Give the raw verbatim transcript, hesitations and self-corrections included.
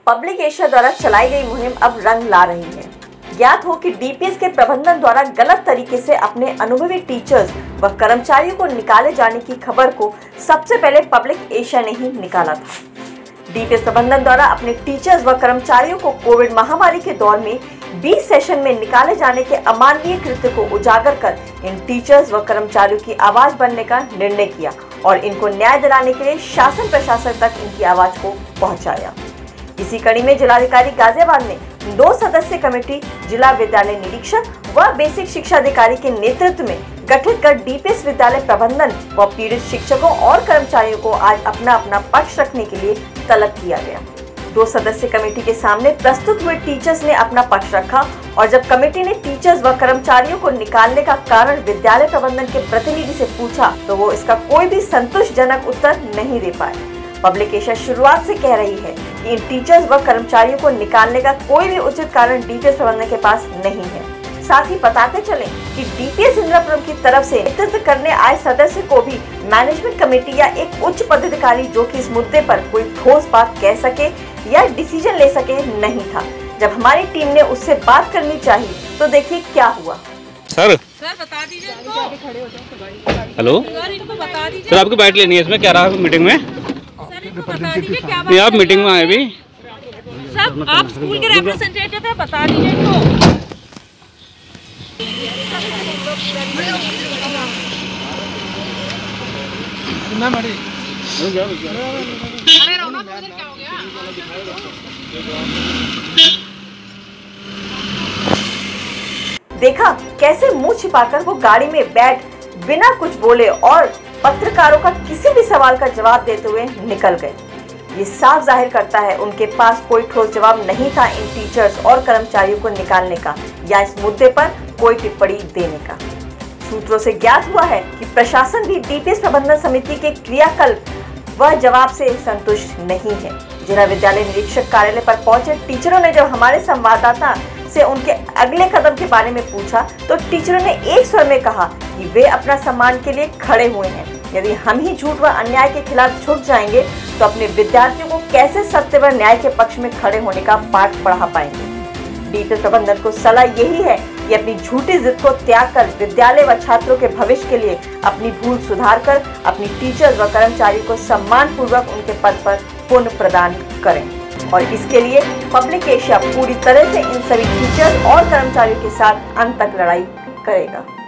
Public Asia द्वारा चलाई गई मुहिम अब रंग ला रही है। ज्ञात हो कि डीपीएस के प्रबंधन द्वारा गलत तरीके से अपने अनुभवी टीचर्स व कर्मचारियों को निकाले जाने की खबर को सबसे पहले पब्लिक एशिया ने ही निकाला था। डीपीएस प्रबंधन द्वारा अपने टीचर्स व कर्मचारियों को कोविड महामारी के दौर में बीस सेशन में निकाले जाने के अमानवीय कृत्य को उजागर कर इन टीचर्स व कर्मचारियों की आवाज बनने का निर्णय किया और इनको न्याय दिलाने के लिए शासन प्रशासन तक इनकी आवाज को पहुंचाया। इसी कड़ी में जिलाधिकारी गाजियाबाद ने दो सदस्यीय कमेटी जिला विद्यालय निरीक्षक व बेसिक शिक्षा अधिकारी के नेतृत्व में गठित कर डीपीएस विद्यालय प्रबंधन व पीड़ित शिक्षकों और कर्मचारियों को आज अपना अपना पक्ष रखने के लिए तलब किया गया। दो सदस्यीय कमेटी के सामने प्रस्तुत हुए टीचर्स ने अपना पक्ष रखा और जब कमेटी ने टीचर्स व कर्मचारियों को निकालने का कारण विद्यालय प्रबंधन के प्रतिनिधि से पूछा तो वो इसका कोई भी संतोषजनक उत्तर नहीं दे पाए। पब्लिक एशिया शुरुआत से कह रही है कि इन टीचर्स व कर्मचारियों को निकालने का कोई भी उचित कारण डीपीएस प्रबंधन के पास नहीं है। साथ ही बताते चलें कि डीपीएस इंद्रापुरम की तरफ से नेतृत्व करने आए सदस्य को भी मैनेजमेंट कमेटी या एक उच्च पदाधिकारी जो कि इस मुद्दे पर कोई ठोस बात कह सके या डिसीजन ले सके नहीं था। जब हमारी टीम ने उससे बात करनी चाहिए तो देखिए क्या हुआ। सर सर बता दीजिए इनको। हेलो सर इनको बता दीजिए। सर आपकी बाइट लेनी है इसमें क्या रहा मीटिंग में? सर इनको बता दीजिए क्या बात नहीं आप मीटिंग में आए भी? सर आप स्कूल के रिप्रेजेंटेटिव है, बता दीजिए इनको। देखा कैसे मुंह छिपाकर वो गाड़ी में बैठ बिना कुछ बोले और पत्रकारों का किसी भी सवाल का जवाब देते हुए निकल गए। ये साफ जाहिर करता है उनके पास कोई ठोस जवाब नहीं था इन टीचर्स और कर्मचारियों को निकालने का या इस मुद्दे पर कोई टिप्पणी देने का। सूत्रों से ज्ञात हुआ है कि प्रशासन भी डीपीएस प्रबंधन समिति के क्रियाकल्प व जवाब से संतुष्ट नहीं है। जिला विद्यालय निरीक्षक कार्यालय पर पहुंचे टीचरों ने जब हमारे संवाददाता से उनके अगले कदम के बारे में पूछा तो टीचरों ने एक स्वर में कहा कि वे अपना सम्मान के लिए खड़े हुए हैं। यदि हम ही झूठ व अन्याय के खिलाफ झुक जाएंगे तो अपने विद्यार्थियों को कैसे सत्य व न्याय के पक्ष में खड़े होने का पाठ पढ़ा पाएंगे। डीपीएस प्रबंधन को सलाह यही है कि अपनी झूठी जिद को त्याग कर विद्यालय व छात्रों के भविष्य के लिए अपनी भूल सुधार कर अपनी टीचर्स व कर्मचारियों को सम्मान पूर्वक उनके पद पर पुनः प्रदान करें और इसके लिए पब्लिक एशिया पूरी तरह से इन सभी टीचर्स और कर्मचारियों के साथ अंत तक लड़ाई करेगा।